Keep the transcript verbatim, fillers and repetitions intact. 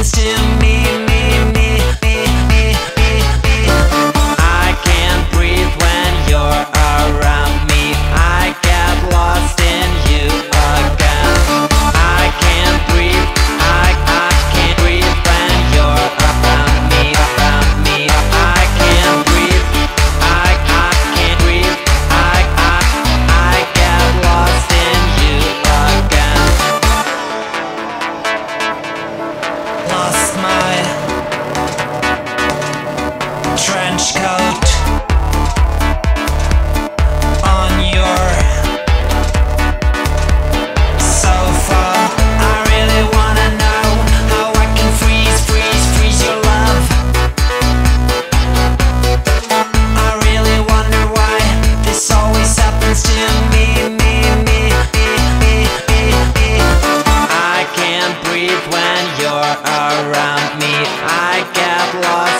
happens to me, me, me, me, me, me, me. I can't breathe when you're around me. I get lost in you again. I can't breathe, I, I can't breathe when you're around me, around me. I can't breathe, I, I can't breathe. I, I, I get lost in you again. Lost my trench coat on your sofa. I really wanna know how I can freeze, freeze, freeze your love. I really wonder why this always happens to me, me, me, me, me, me, me. I can't breathe when you're around me. I get lost